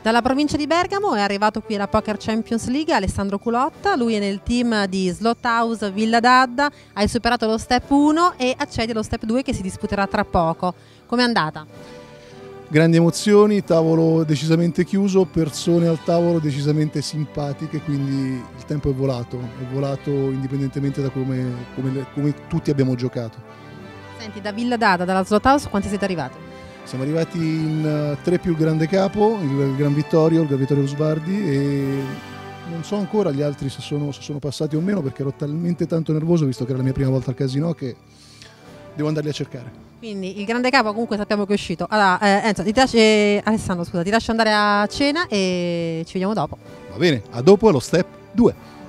Dalla provincia di Bergamo è arrivato qui alla Poker Champions League Alessandro Culotta, lui è nel team di Slot House Villa d'Adda, hai superato lo step 1 e accedi allo step 2 che si disputerà tra poco. Com'è andata? Grandi emozioni, tavolo decisamente chiuso, persone al tavolo decisamente simpatiche, quindi il tempo è volato indipendentemente da come tutti abbiamo giocato. Senti, da Villa d'Adda, dalla Slot House, quanti siete arrivati? Siamo arrivati in 3 più il grande capo, il Gran Vittorio Usbardi, e non so ancora gli altri se sono passati o meno, perché ero talmente tanto nervoso, visto che era la mia prima volta al casino, che devo andarli a cercare. Quindi il grande capo comunque sappiamo che è uscito. Allora, Alessandro, scusa, ti lascio andare a cena e ci vediamo dopo. Va bene, a dopo allo step 2.